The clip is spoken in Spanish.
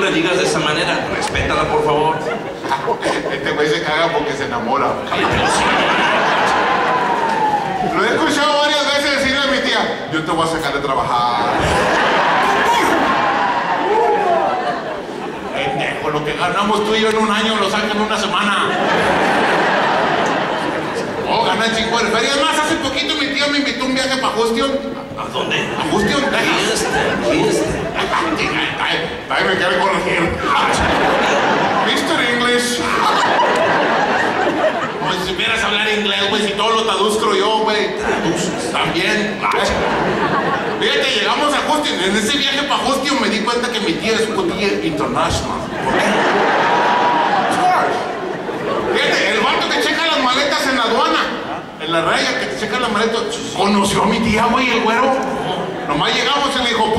le digas de esa manera. Respétala, por favor. Este güey se caga porque se enamora. Lo he escuchado varias veces decirle a mi tía, yo te voy a sacar de trabajar. Pendejo, lo que ganamos tú y yo en un año lo sacan en una semana. Oh, ganan 5 ferias más. Hace poquito mi tía me invitó a un viaje para Houston. ¿A dónde? ¿A Houston? Ahí me quiere corregir. Mr. English. Pues si supieras hablar inglés, güey, si todo lo traduzco yo, güey. Traduces también. Fíjate, llegamos a Houston. En ese viaje para Houston me di cuenta que mi tía es judía international. ¿Por qué? Fíjate, el vato que checa las maletas en la aduana, en la raya que te checa las maletas, conoció a mi tía, güey, el güero. Nomás llegamos y le dijo,